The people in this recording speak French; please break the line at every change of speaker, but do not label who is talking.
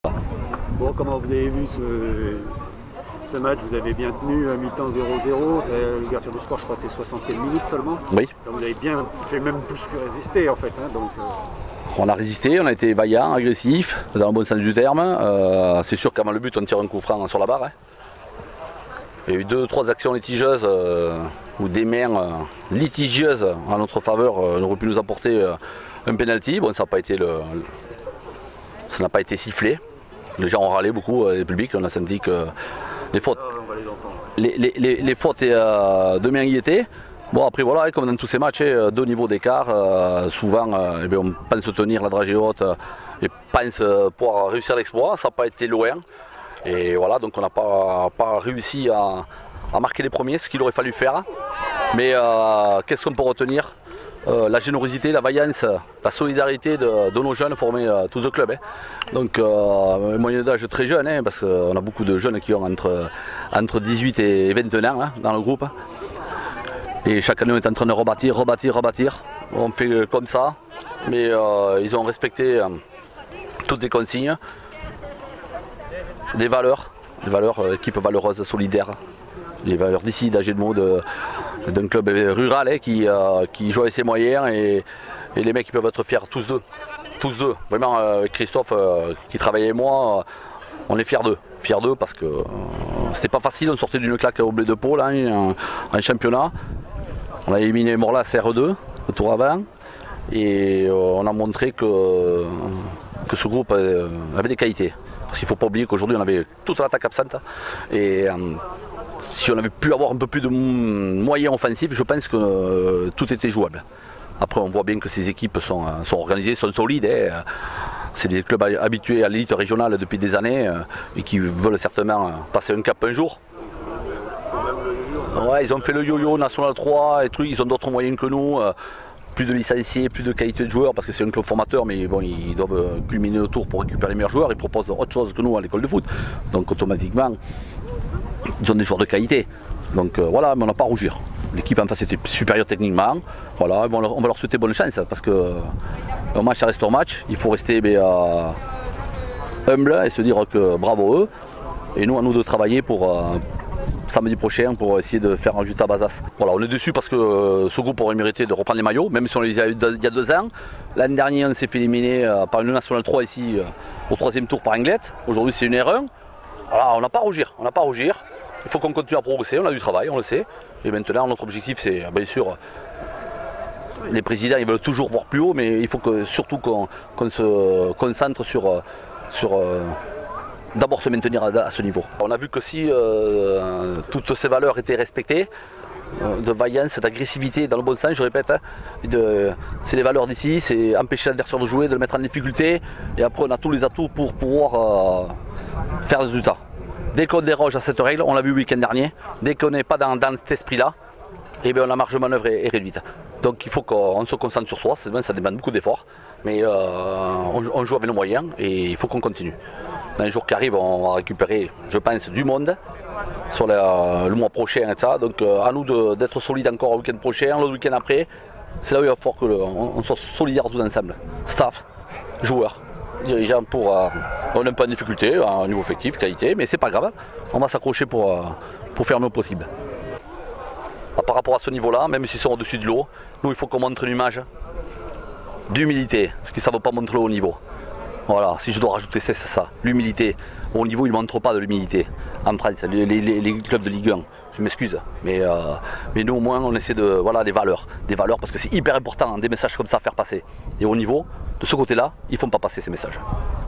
Bon, comment vous avez vu ce match? Vous avez bien tenu, mi-temps 0-0, l'ouverture du score, je crois, c'est 60e minute seulement.
Oui.
Donc, vous avez bien fait, même plus que résister en fait. Hein, donc,
On a résisté, on a été vaillant, agressif, dans le bon sens du terme. C'est sûr qu'avant le but, on tire un coup franc sur la barre. Hein. Il y a eu 2-3 actions litigieuses ou des mains litigieuses en notre faveur auraient pu nous apporter un penalty. Bon, ça n'a pas été sifflé. Les gens ont râlé beaucoup, les publics. On a senti que les fautes, les fautes de main y étaient. Bon, après voilà, comme dans tous ces matchs, 2 niveaux d'écart, souvent on pense tenir la dragée haute et pense pouvoir réussir l'exploit. Ça n'a pas été loin. Et voilà, donc on n'a pas réussi à marquer les premiers, ce qu'il aurait fallu faire. Mais qu'est-ce qu'on peut retenir? La générosité, la vaillance, la solidarité de nos jeunes formés tous au club. Hein. Donc un moyen d'âge très jeune, hein, parce qu'on a beaucoup de jeunes qui ont entre 18 et 21 ans hein, dans le groupe. Et chaque année on est en train de rebâtir. On fait comme ça, mais ils ont respecté toutes les consignes, des valeurs, équipe valeureuse, solidaire, les valeurs d'ici, d'Agenmo, d'un club rural hein, qui joue avec ses moyens et les mecs qui peuvent être fiers tous deux. Vraiment Christophe qui travaille avec moi, on est fiers d'eux parce que c'était pas facile, on sortait d'une claque au Bleu de Pau là, en championnat. On a éliminé Morlas R2 le tour avant et on a montré que ce groupe avait des qualités. Parce qu'il ne faut pas oublier qu'aujourd'hui on avait toute l'attaque absente et si on avait pu avoir un peu plus de moyens offensifs, je pense que tout était jouable. Après on voit bien que ces équipes sont organisées, sont solides. Hein. C'est des clubs habitués à l'élite régionale depuis des années et qui veulent certainement passer un cap un jour. Ouais, ils ont fait le yo-yo National 3 et trucs, ils ont d'autres moyens que nous. Plus de licenciés, plus de qualité de joueurs parce que c'est un club formateur, mais bon, ils doivent culminer le tour pour récupérer les meilleurs joueurs. Ils proposent autre chose que nous à l'école de foot. Donc automatiquement, ils ont des joueurs de qualité. Donc voilà, mais on n'a pas à rougir. L'équipe en face était supérieure techniquement. Voilà, on va leur souhaiter bonne chance parce que un match ça reste un match. Il faut rester humble et se dire que bravo eux. Et nous, à nous de travailler pour samedi prochain pour essayer de faire un résultat à Bazas. Voilà, on est dessus parce que ce groupe aurait mérité de reprendre les maillots, même si on les a eu il y a 2 ans. L'année dernière, on s'est fait éliminer par une National 3 ici au 3e tour par Anglette. Aujourd'hui, c'est une R1. Voilà, on n'a pas à rougir. Il faut qu'on continue à progresser, on a du travail, on le sait. Et maintenant, notre objectif, c'est bien sûr, les présidents, ils veulent toujours voir plus haut, mais il faut surtout qu'on se concentre sur d'abord se maintenir à ce niveau. On a vu que si toutes ces valeurs étaient respectées, de vaillance, d'agressivité, dans le bon sens, je répète, hein, c'est les valeurs d'ici, c'est empêcher l'adversaire de jouer, de le mettre en difficulté, et après on a tous les atouts pour pouvoir faire des résultats. Dès qu'on déroge à cette règle, on l'a vu le week-end dernier, dès qu'on n'est pas dans cet esprit-là, eh bien, la marge de manœuvre est réduite. Donc il faut qu'on se concentre sur soi, ça demande beaucoup d'efforts, mais on joue avec nos moyens et il faut qu'on continue. Dans les jours qui arrivent, on va récupérer, je pense, du monde sur le mois prochain et ça. Donc à nous d'être solides encore le week-end prochain, le week-end après. C'est là où il va falloir qu'on soit solidaires tous ensemble. Staff, joueurs, dirigeants on est un peu en difficulté, au niveau effectif, qualité, mais c'est pas grave. On va s'accrocher pour faire le possible. Par rapport à ce niveau-là, même s'ils sont au-dessus de l'eau, nous il faut qu'on montre une image d'humilité, parce que ça ne veut pas montrer le haut niveau. Voilà, si je dois rajouter c'est ça, l'humilité. Au haut niveau, ils ne montrent pas de l'humilité en France, les clubs de Ligue 1. Je m'excuse, mais nous au moins on essaie des valeurs parce que c'est hyper important, des messages comme ça à faire passer. Et au niveau, de ce côté-là, ils ne font pas passer ces messages.